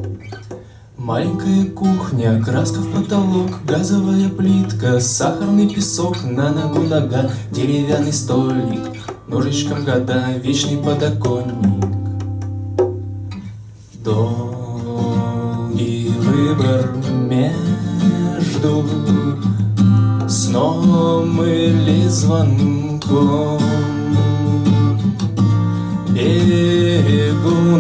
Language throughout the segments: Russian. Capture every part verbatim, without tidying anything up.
Маленькая кухня, краска в потолок, газовая плитка, сахарный песок, на ногу нога, деревянный столик, ножичком года, вечный подоконник. Долгий выбор между сном или звонком. Бегу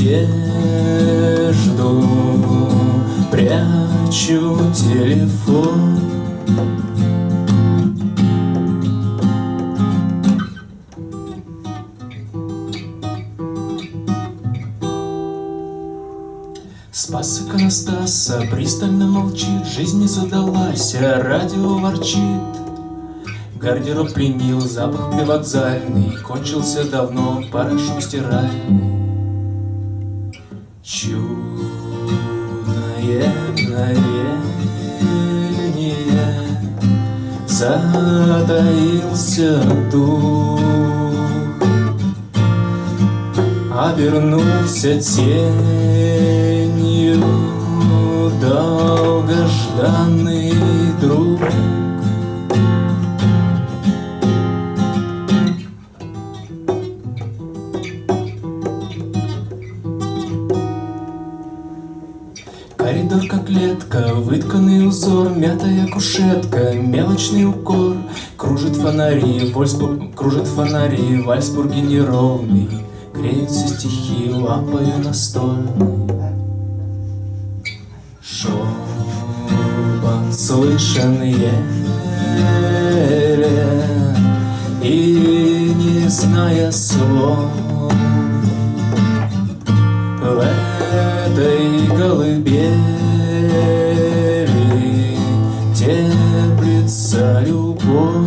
надежду, прячу телефон. Спас иконостаса пристально молчит, жизнь не задалась, а радио ворчит. Гардероб пленил запах привокзальный, кончился давно порошок стиральный. Чудное мгновение, затаился дух, обернулся тенью долгожданный друг. Коридор как клетка, вытканный узор, мятая кушетка, мелочный укор. Кружит фонари, Вольсбург, кружит фонари, Вальсбурге неровный, греются стихи лампою настольной. Шепот слышен еле, и не зная слов, в этой колыбели теплится любовь.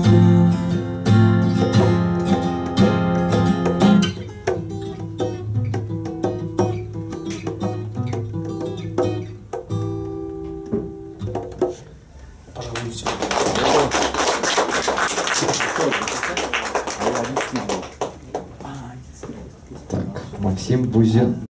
Пожалуйста. Так, Максим Бузин.